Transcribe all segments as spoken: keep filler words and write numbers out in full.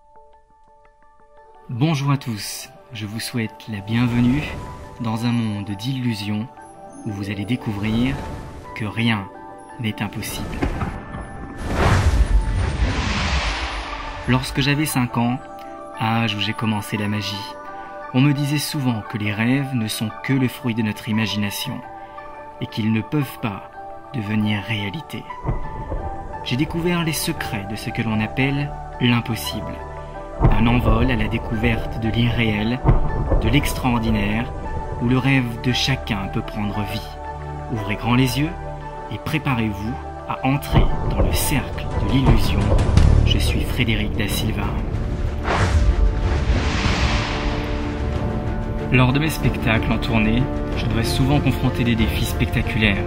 Bonjour à tous, je vous souhaite la bienvenue dans un monde d'illusions où vous allez découvrir que rien n'est impossible. Lorsque j'avais cinq ans, âge où j'ai commencé la magie, on me disait souvent que les rêves ne sont que le fruit de notre imagination et qu'ils ne peuvent pas devenir réalité. J'ai découvert les secrets de ce que l'on appelle l'impossible. Un envol à la découverte de l'irréel, de l'extraordinaire, où le rêve de chacun peut prendre vie. Ouvrez grand les yeux et préparez-vous à entrer dans le cercle de l'illusion. Je suis Frédéric Da Silva. Lors de mes spectacles en tournée, je dois souvent confronter des défis spectaculaires.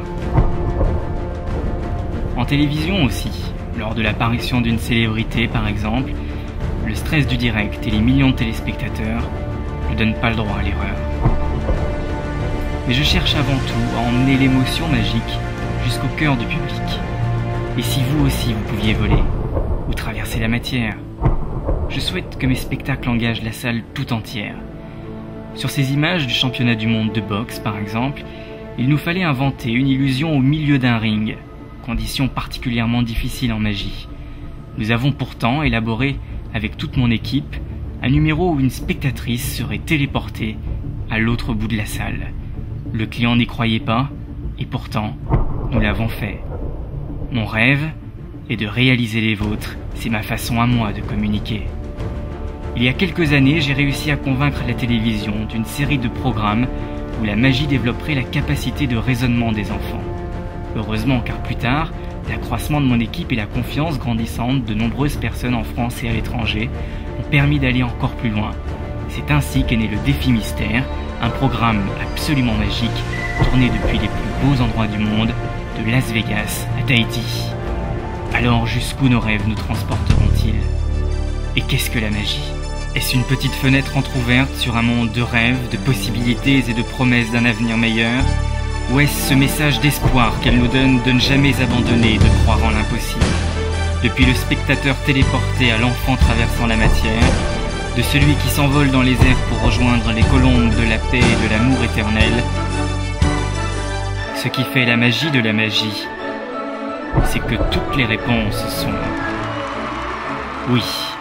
En télévision aussi, lors de l'apparition d'une célébrité par exemple, le stress du direct et les millions de téléspectateurs ne donnent pas le droit à l'erreur. Mais je cherche avant tout à emmener l'émotion magique jusqu'au cœur du public. Et si vous aussi vous pouviez voler, ou traverser la matière, je souhaite que mes spectacles engagent la salle tout entière. Sur ces images du championnat du monde de boxe par exemple, il nous fallait inventer une illusion au milieu d'un ring, condition particulièrement difficile en magie. Nous avons pourtant élaboré avec toute mon équipe, un numéro où une spectatrice serait téléportée à l'autre bout de la salle. Le client n'y croyait pas, et pourtant, nous l'avons fait. Mon rêve est de réaliser les vôtres, c'est ma façon à moi de communiquer. Il y a quelques années, j'ai réussi à convaincre la télévision d'une série de programmes où la magie développerait la capacité de raisonnement des enfants. Heureusement, car plus tard, l'accroissement de mon équipe et la confiance grandissante de nombreuses personnes en France et à l'étranger ont permis d'aller encore plus loin. C'est ainsi qu'est né le Défi Mystère, un programme absolument magique tourné depuis les plus beaux endroits du monde, de Las Vegas à Tahiti. Alors jusqu'où nos rêves nous transporteront-ils? Et qu'est-ce que la magie? Est-ce une petite fenêtre entrouverte sur un monde de rêves, de possibilités et de promesses d'un avenir meilleur? Ou est-ce ce message d'espoir qu'elle nous donne de ne jamais abandonner et de croire en l'impossible? Depuis le spectateur téléporté à l'enfant traversant la matière, de celui qui s'envole dans les airs pour rejoindre les colombes de la paix et de l'amour éternel, ce qui fait la magie de la magie, c'est que toutes les réponses sont oui.